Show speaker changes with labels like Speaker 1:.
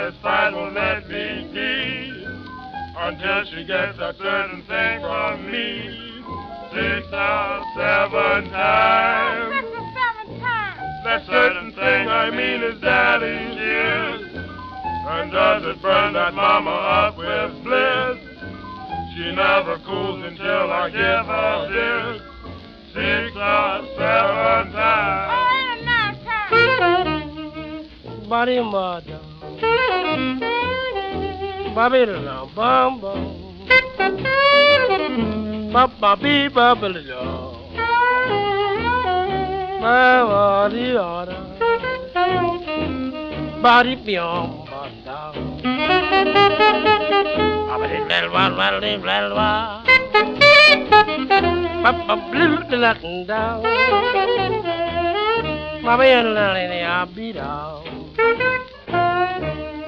Speaker 1: satisfied, won't let me be until she gets a certain thing from me. 6 or 7 times.
Speaker 2: 6 or 7 times.
Speaker 1: That certain thing I mean is daddy's ears. And does it burn that mama up with bliss? She never cools until I give her this. 6 or 7 times.
Speaker 2: Oh, 8 or 9 times.
Speaker 3: Body mother. Bobby la bum bum. Papa be bubble yo. Body order. Body beyond banda. Bobby la la. Papa blue the Latin down. Bobby and Lily, I'll be down.